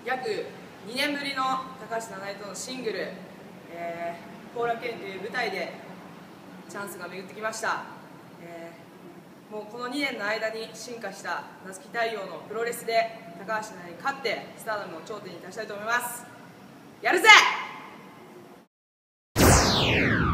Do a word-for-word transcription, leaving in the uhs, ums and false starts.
約にねんぶりの高橋七重とのシングル、えー、後楽園という舞台でチャンスが巡ってきました。えー、もうこのにねんの間に進化した夏木太陽のプロレスで高橋七重に勝ってスターダムの頂点に立ちたいと思います。やるぜ！